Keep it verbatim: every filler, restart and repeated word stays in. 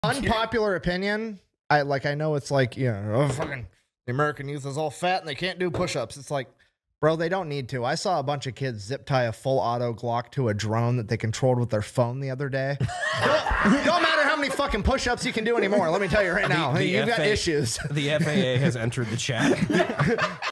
Unpopular opinion. I like. I know it's like, you know, oh, fucking the American youth is all fat and they can't do push-ups. It's like, bro, they don't need to. I saw a bunch of kids zip tie a full auto Glock to a drone that they controlled with their phone the other day. don't, don't matter how many fucking push-ups you can do anymore. Let me tell you right now, the, the you've F A, got issues. The F A A has entered the chat.